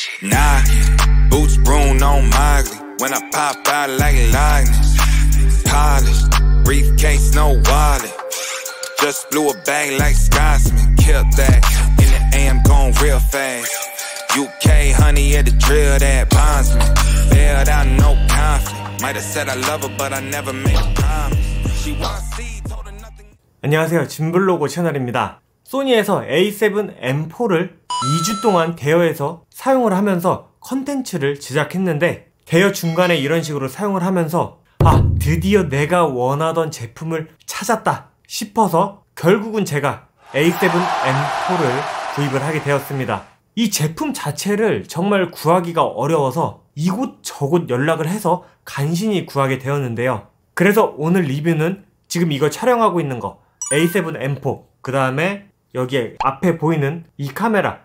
Knocking, boots Bruno Mogley. When I pop out like lightning. Polished, briefcase, no wallet. Just blew a bag like Scotsman. Killed that. In the AM, gone real fast. UK, honey, at the drill, that bondsman. Bailed out, no conflict. Might have said I love her, but I never made a promise. She wants see, told her nothing. 안녕하세요, 짐블로그 채널입니다. 소니에서 A7M4를 2주 동안 대여해서 사용을 하면서 컨텐츠를 제작했는데, 대여 중간에 이런 식으로 사용을 하면서 드디어 내가 원하던 제품을 찾았다 싶어서 결국은 제가 A7M4를 구입을 하게 되었습니다. 이 제품 자체를 정말 구하기가 어려워서 이곳저곳 연락을 해서 간신히 구하게 되었는데요. 그래서 오늘 리뷰는 지금 이거 촬영하고 있는 거 A7M4, 그 다음에 여기에 앞에 보이는 이 카메라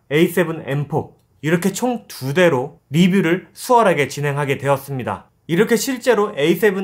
A7M4, 이렇게 총 2대로 리뷰를 수월하게 진행하게 되었습니다. 이렇게 실제로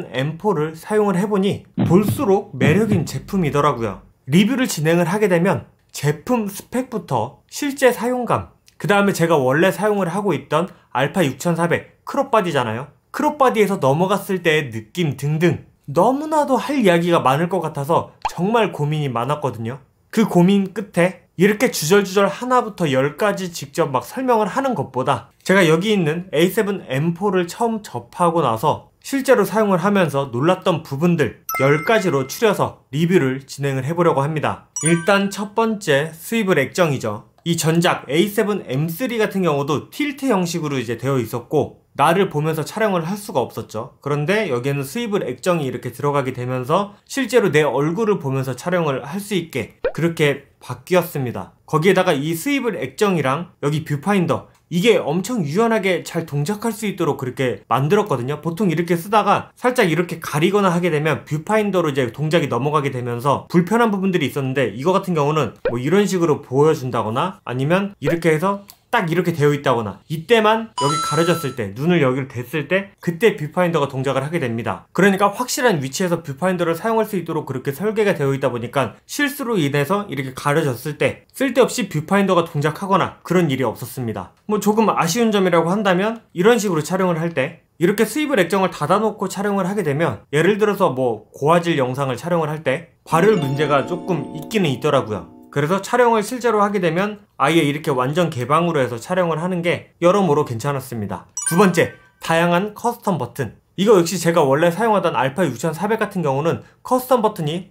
A7M4를 사용을 해보니 볼수록 매력인 제품이더라고요. 리뷰를 진행을 하게 되면 제품 스펙부터 실제 사용감, 그 다음에 제가 원래 사용을 하고 있던 알파 6400 크롭바디잖아요. 크롭바디에서 넘어갔을 때의 느낌 등등 너무나도 할 이야기가 많을 것 같아서 정말 고민이 많았거든요. 그 고민 끝에 이렇게 주절주절 하나부터 10까지 직접 막 설명을 하는 것보다 제가 여기 있는 A7M4를 처음 접하고 나서 실제로 사용을 하면서 놀랐던 부분들 10가지로 추려서 리뷰를 진행을 해보려고 합니다. 일단 첫 번째, 스위블 액정이죠. 이 전작 A7M3 같은 경우도 틸트 형식으로 이제 되어 있었고 나를 보면서 촬영을 할 수가 없었죠. 그런데 여기에는 스위블 액정이 이렇게 들어가게 되면서 실제로 내 얼굴을 보면서 촬영을 할 수 있게 그렇게 바뀌었습니다. 거기에다가 이 스위블 액정이랑 여기 뷰파인더, 이게 엄청 유연하게 잘 동작할 수 있도록 그렇게 만들었거든요. 보통 이렇게 쓰다가 살짝 이렇게 가리거나 하게 되면 뷰파인더로 이제 동작이 넘어가게 되면서 불편한 부분들이 있었는데, 이거 같은 경우는 뭐 이런 식으로 보여준다거나 아니면 이렇게 해서 딱 이렇게 되어 있다거나, 이때만 여기 가려졌을 때, 눈을 여기를 댔을 때 그때 뷰파인더가 동작을 하게 됩니다. 그러니까 확실한 위치에서 뷰파인더를 사용할 수 있도록 그렇게 설계가 되어 있다 보니까 실수로 인해서 이렇게 가려졌을 때 쓸데없이 뷰파인더가 동작하거나 그런 일이 없었습니다. 뭐 조금 아쉬운 점이라고 한다면, 이런 식으로 촬영을 할 때 이렇게 스위블 액정을 닫아놓고 촬영을 하게 되면 예를 들어서 뭐 고화질 영상을 촬영을 할 때 발열 문제가 조금 있기는 있더라고요. 그래서 촬영을 실제로 하게 되면 아예 이렇게 완전 개방으로 해서 촬영을 하는 게 여러모로 괜찮았습니다. 두 번째, 다양한 커스텀 버튼. 이거 역시 제가 원래 사용하던 알파 6400 같은 경우는 커스텀 버튼이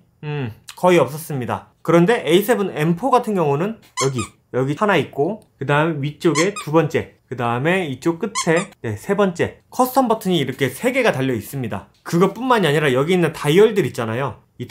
거의 없었습니다. 그런데 A7M4 같은 경우는 여기 하나 있고, 그 다음에 위쪽에 두 번째, 그 다음에 이쪽 끝에 세 번째 커스텀 버튼이 이렇게 3개가 달려 있습니다. 그것뿐만이 아니라 여기 있는 다이얼들 있잖아요. 이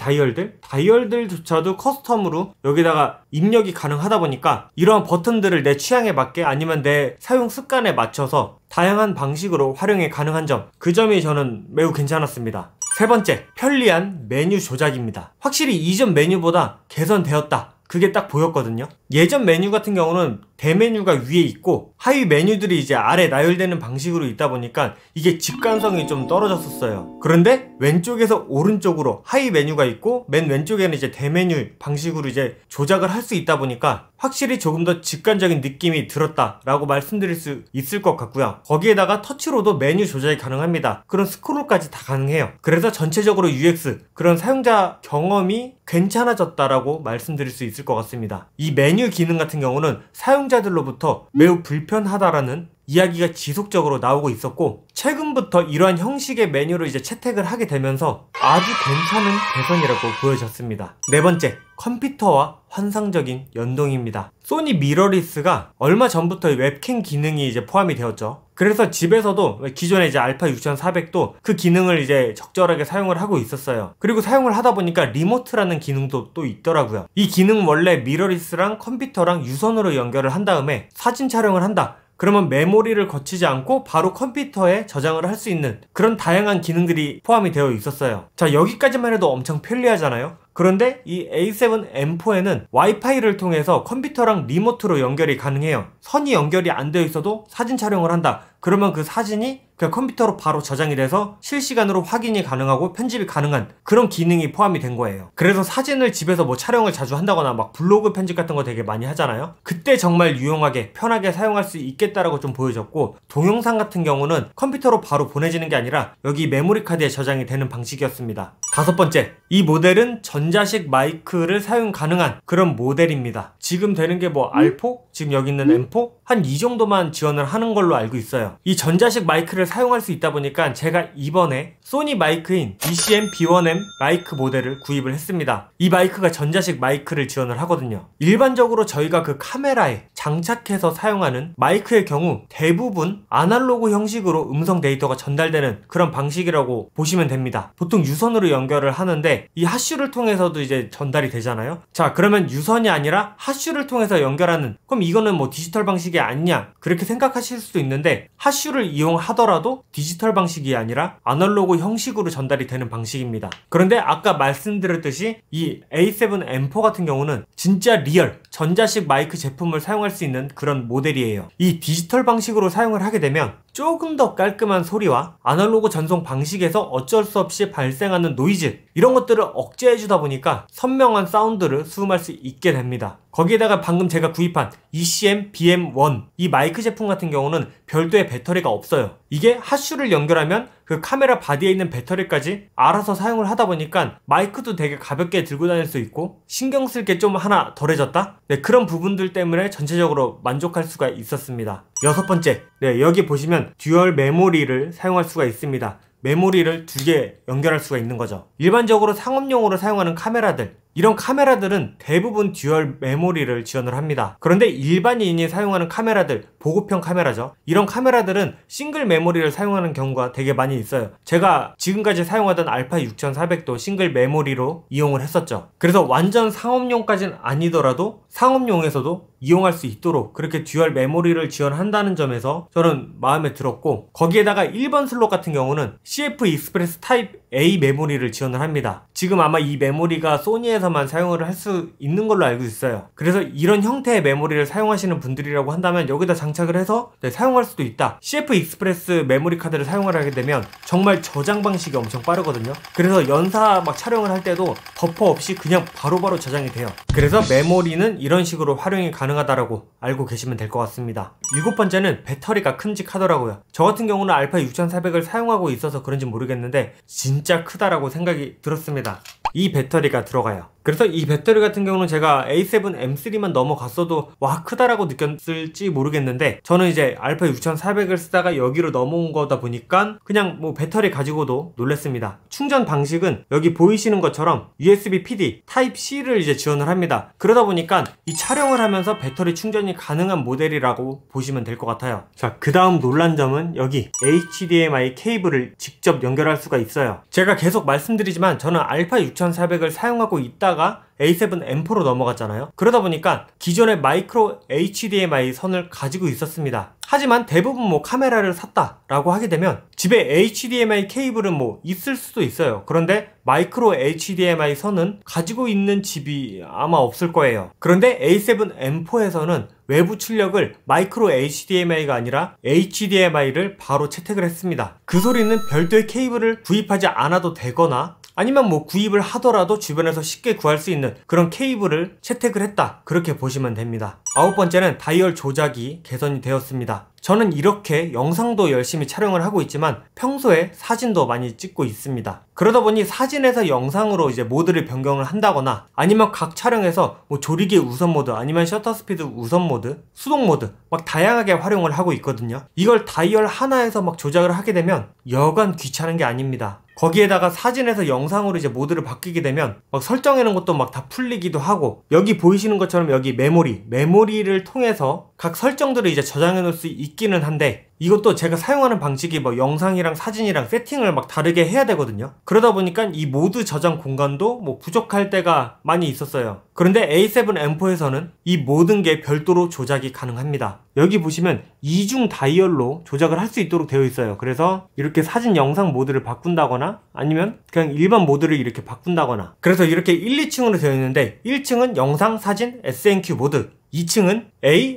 다이얼들조차도 커스텀으로 여기다가 입력이 가능하다 보니까 이러한 버튼들을 내 취향에 맞게 아니면 내 사용 습관에 맞춰서 다양한 방식으로 활용이 가능한 점, 그 점이 저는 매우 괜찮았습니다. 세 번째, 편리한 메뉴 조작입니다. 확실히 이전 메뉴보다 개선되었다, 그게 딱 보였거든요. 예전 메뉴 같은 경우는 대메뉴가 위에 있고 하위 메뉴들이 이제 아래 나열되는 방식으로 있다 보니까 이게 직관성이 좀 떨어졌었어요. 그런데 왼쪽에서 오른쪽으로 하위 메뉴가 있고 맨 왼쪽에는 이제 대메뉴 방식으로 이제 조작을 할 수 있다 보니까 확실히 조금 더 직관적인 느낌이 들었다라고 말씀드릴 수 있을 것 같고요. 거기에다가 터치로도 메뉴 조작이 가능합니다. 그런 스크롤까지 다 가능해요. 그래서 전체적으로 UX, 그런 사용자 경험이 괜찮아졌다라고 말씀드릴 수 있을 것 같습니다. 이 메뉴 기능 같은 경우는 사용자들로부터 매우 불편하다라는 이야기가 지속적으로 나오고 있었고, 최근부터 이러한 형식의 메뉴를 이제 채택을 하게 되면서 아주 괜찮은 개선이라고 보여졌습니다. 네 번째, 컴퓨터와 환상적인 연동입니다. 소니 미러리스가 얼마 전부터 웹캠 기능이 이제 포함이 되었죠. 그래서 집에서도 기존에 이제 알파 6400도 그 기능을 이제 적절하게 사용을 하고 있었어요. 그리고 사용을 하다 보니까 리모트라는 기능도 또 있더라고요. 이 기능 원래 미러리스랑 컴퓨터랑 유선으로 연결을 한 다음에 사진 촬영을 한다, 그러면 메모리를 거치지 않고 바로 컴퓨터에 저장을 할 수 있는 그런 다양한 기능들이 포함이 되어 있었어요. 자, 여기까지만 해도 엄청 편리하잖아요. 그런데 이 A7M4에는 와이파이를 통해서 컴퓨터랑 리모트로 연결이 가능해요. 선이 연결이 안 되어 있어도 사진 촬영을 한다, 그러면 그 사진이 그냥 컴퓨터로 바로 저장이 돼서 실시간으로 확인이 가능하고 편집이 가능한 그런 기능이 포함이 된 거예요. 그래서 사진을 집에서 뭐 촬영을 자주 한다거나 막 블로그 편집 같은 거 되게 많이 하잖아요. 그때 정말 유용하게 편하게 사용할 수 있겠다라고 좀 보여졌고, 동영상 같은 경우는 컴퓨터로 바로 보내지는 게 아니라 여기 메모리 카드에 저장이 되는 방식이었습니다. 다섯 번째, 이 모델은 전자식 마이크를 사용 가능한 그런 모델입니다. 지금 되는 게 뭐 R4? 지금 여기 있는 M4? 한 이 정도만 지원을 하는 걸로 알고 있어요. 이 전자식 마이크를 사용할 수 있다 보니까 제가 이번에 소니 마이크인 BCM B1M 마이크 모델을 구입을 했습니다. 이 마이크가 전자식 마이크를 지원을 하거든요. 일반적으로 저희가 그 카메라에 장착해서 사용하는 마이크의 경우 대부분 아날로그 형식으로 음성 데이터가 전달되는 그런 방식이라고 보시면 됩니다. 보통 유선으로 연결을 하는데 이 핫슈를 통해서도 이제 전달이 되잖아요. 자, 그러면 유선이 아니라 핫슈를 통해서 연결하는, 그럼 이거는 뭐 디지털 방식이 아니냐 그렇게 생각하실 수도 있는데, 핫슈를 이용하더라도 디지털 방식이 아니라 아날로그 형식으로 전달이 되는 방식입니다. 그런데 아까 말씀드렸듯이 이 A7M4 같은 경우는 진짜 리얼 전자식 마이크 제품을 사용할 수 있는 그런 모델이에요. 이 디지털 방식으로 사용을 하게 되면 조금 더 깔끔한 소리와 아날로그 전송 방식에서 어쩔 수 없이 발생하는 노이즈, 이런 것들을 억제해주다 보니까 선명한 사운드를 수음할 수 있게 됩니다. 거기에다가 방금 제가 구입한 ECM BM1 이 마이크 제품 같은 경우는 별도의 배터리가 없어요. 이게 핫슈를 연결하면 그 카메라 바디에 있는 배터리까지 알아서 사용을 하다 보니까 마이크도 되게 가볍게 들고 다닐 수 있고 신경 쓸 게 좀 하나 덜해졌다? 네, 그런 부분들 때문에 전체적으로 만족할 수가 있었습니다. 여섯 번째, 네, 여기 보시면 듀얼 메모리를 사용할 수가 있습니다. 메모리를 두 개 연결할 수가 있는 거죠. 일반적으로 상업용으로 사용하는 카메라들, 이런 카메라들은 대부분 듀얼 메모리를 지원을 합니다. 그런데 일반인이 사용하는 카메라들, 보급형 카메라죠. 이런 카메라들은 싱글 메모리를 사용하는 경우가 되게 많이 있어요. 제가 지금까지 사용하던 알파 6400도 싱글 메모리로 이용을 했었죠. 그래서 완전 상업용까지는 아니더라도 상업용에서도 이용할 수 있도록 그렇게 듀얼 메모리를 지원한다는 점에서 저는 마음에 들었고, 거기에다가 1번 슬롯 같은 경우는 CF 익스프레스 타입 A 메모리를 지원을 합니다. 지금 아마 이 메모리가 소니에서만 사용을 할 수 있는 걸로 알고 있어요. 그래서 이런 형태의 메모리를 사용하시는 분들이라고 한다면 여기다 장착을 해서 사용할 수도 있다. CF 익스프레스 메모리 카드를 사용을 하게 되면 정말 저장 방식이 엄청 빠르거든요. 그래서 연사 막 촬영을 할 때도 버퍼 없이 그냥 바로바로 저장이 돼요. 그래서 메모리는 이런 식으로 활용이 가능하다라고 알고 계시면 될 것 같습니다. 일곱 번째는 배터리가 큼직하더라고요. 저 같은 경우는 알파 6400을 사용하고 있어서 그런지 모르겠는데 진짜 크다라고 생각이 들었습니다. 이 배터리가 들어가요. 그래서 이 배터리 같은 경우는 제가 A7M3만 넘어갔어도 와 크다라고 느꼈을지 모르겠는데, 저는 이제 알파 6400을 쓰다가 여기로 넘어온 거다 보니까 그냥 뭐 배터리 가지고도 놀랬습니다. 충전 방식은 여기 보이시는 것처럼 USB PD 타입C를 이제 지원을 합니다. 그러다 보니까 이 촬영을 하면서 배터리 충전이 가능한 모델이라고 보시면 될 것 같아요. 자, 그 다음 놀란 점은 여기 HDMI 케이블을 직접 연결할 수가 있어요. 제가 계속 말씀드리지만 저는 알파 6400을 사용하고 있다가 A7M4로 넘어갔잖아요. 그러다 보니까 기존의 마이크로 HDMI 선을 가지고 있었습니다. 하지만 대부분 뭐 카메라를 샀다라고 하게 되면 집에 HDMI 케이블은 뭐 있을 수도 있어요. 그런데 마이크로 HDMI 선은 가지고 있는 집이 아마 없을 거예요. 그런데 A7M4에서는 외부 출력을 마이크로 HDMI가 아니라 HDMI를 바로 채택을 했습니다. 그 소리는 별도의 케이블을 구입하지 않아도 되거나 아니면 뭐 구입을 하더라도 주변에서 쉽게 구할 수 있는 그런 케이블을 채택을 했다, 그렇게 보시면 됩니다. 아홉 번째는 다이얼 조작이 개선이 되었습니다. 저는 이렇게 영상도 열심히 촬영을 하고 있지만 평소에 사진도 많이 찍고 있습니다. 그러다 보니 사진에서 영상으로 이제 모드를 변경을 한다거나 아니면 각 촬영에서 뭐 조리기 우선 모드 아니면 셔터 스피드 우선 모드, 수동 모드 막 다양하게 활용을 하고 있거든요. 이걸 다이얼 하나에서 막 조작을 하게 되면 여간 귀찮은 게 아닙니다. 거기에다가 사진에서 영상으로 이제 모드를 바뀌게 되면 막 설정해놓은 것도 막 다 풀리기도 하고, 여기 보이시는 것처럼 여기 메모리를 통해서 각 설정들을 이제 저장해 놓을 수 있기는 한데, 이것도 제가 사용하는 방식이 뭐 영상이랑 사진이랑 세팅을 막 다르게 해야 되거든요. 그러다 보니까 이 모드 저장 공간도 뭐 부족할 때가 많이 있었어요. 그런데 A7M4에서는 이 모든 게 별도로 조작이 가능합니다. 여기 보시면 이중 다이얼로 조작을 할 수 있도록 되어 있어요. 그래서 이렇게 사진 영상 모드를 바꾼다거나 아니면 그냥 일반 모드를 이렇게 바꾼다거나, 그래서 이렇게 1, 2층으로 되어 있는데 1층은 영상, 사진, SNQ 모드, 2층은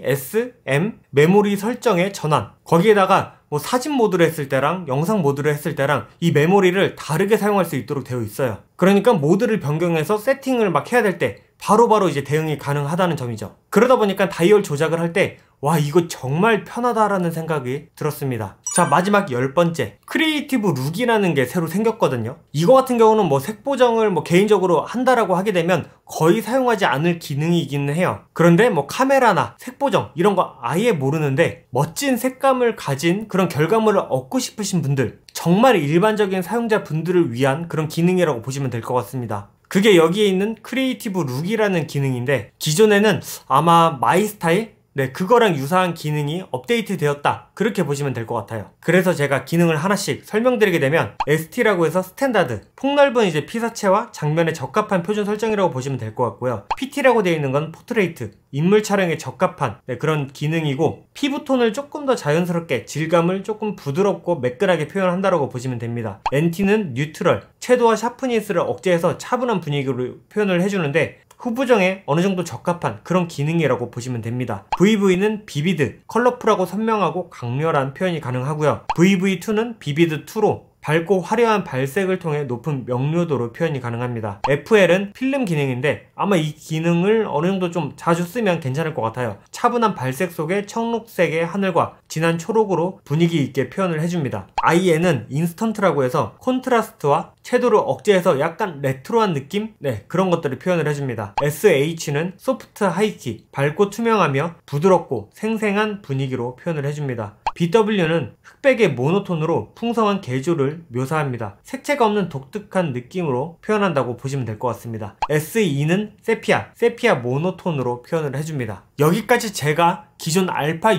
ASM 메모리 설정의 전환. 거기에다가 뭐 사진 모드로 했을 때랑 영상 모드로 했을 때랑 이 메모리를 다르게 사용할 수 있도록 되어 있어요. 그러니까 모드를 변경해서 세팅을 막 해야 될 때 바로바로 이제 대응이 가능하다는 점이죠. 그러다 보니까 다이얼 조작을 할 때 와, 이거 정말 편하다라는 생각이 들었습니다. 자, 마지막 10번째. 크리에이티브 룩이라는 게 새로 생겼거든요. 이거 같은 경우는 뭐 색 보정을 뭐 개인적으로 한다라고 하게 되면 거의 사용하지 않을 기능이기는 해요. 그런데 뭐 카메라나 색 보정 이런 거 아예 모르는데 멋진 색감을 가진 그런 결과물을 얻고 싶으신 분들, 정말 일반적인 사용자 분들을 위한 그런 기능이라고 보시면 될 것 같습니다. 그게 여기에 있는 크리에이티브 룩이라는 기능인데, 기존에는 아마 마이 스타일? 네, 그거랑 유사한 기능이 업데이트 되었다, 그렇게 보시면 될 것 같아요. 그래서 제가 기능을 하나씩 설명드리게 되면 ST라고 해서 스탠다드, 폭넓은 이제 피사체와 장면에 적합한 표준 설정이라고 보시면 될 것 같고요. PT라고 되어 있는 건 포트레이트, 인물 촬영에 적합한 그런 기능이고, 피부톤을 조금 더 자연스럽게, 질감을 조금 부드럽고 매끈하게 표현한다고 보시면 됩니다. NT는 뉴트럴, 채도와 샤프니스를 억제해서 차분한 분위기로 표현을 해주는데 후보정에 어느 정도 적합한 그런 기능이라고 보시면 됩니다. VV는 비비드, 컬러풀하고 선명하고 강렬한 표현이 가능하고요. VV2는 비비드2로 밝고 화려한 발색을 통해 높은 명료도로 표현이 가능합니다. FL은 필름 기능인데 아마 이 기능을 어느 정도 좀 자주 쓰면 괜찮을 것 같아요. 차분한 발색 속에 청록색의 하늘과 진한 초록으로 분위기 있게 표현을 해줍니다. IN은 인스턴트라고 해서 콘트라스트와 채도를 억제해서 약간 레트로한 느낌? 네, 그런 것들을 표현을 해줍니다. SH는 소프트 하이키, 밝고 투명하며 부드럽고 생생한 분위기로 표현을 해줍니다. BW는 흑백의 모노톤으로 풍성한 개조를 묘사합니다. 색채가 없는 독특한 느낌으로 표현한다고 보시면 될 것 같습니다. SE는 세피아 모노톤으로 표현을 해줍니다. 여기까지 제가 기존 알파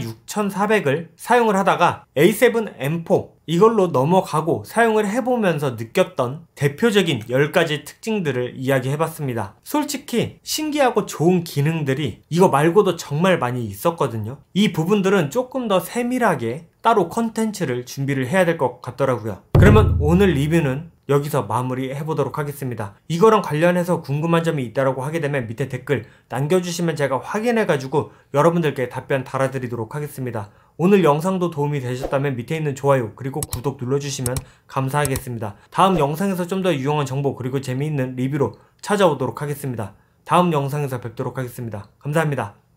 6400을 사용을 하다가 A7M4 이걸로 넘어가고 사용을 해보면서 느꼈던 대표적인 10가지 특징들을 이야기해봤습니다. 솔직히 신기하고 좋은 기능들이 이거 말고도 정말 많이 있었거든요. 이 부분들은 조금 더 세밀하게 따로 컨텐츠를 준비를 해야 될 것 같더라고요. 그러면 오늘 리뷰는 여기서 마무리 해보도록 하겠습니다. 이거랑 관련해서 궁금한 점이 있다고 하게 되면 밑에 댓글 남겨주시면 제가 확인해가지고 여러분들께 답변 달아드리도록 하겠습니다. 오늘 영상도 도움이 되셨다면 밑에 있는 좋아요 그리고 구독 눌러주시면 감사하겠습니다. 다음 영상에서 좀 더 유용한 정보 그리고 재미있는 리뷰로 찾아오도록 하겠습니다. 다음 영상에서 뵙도록 하겠습니다. 감사합니다.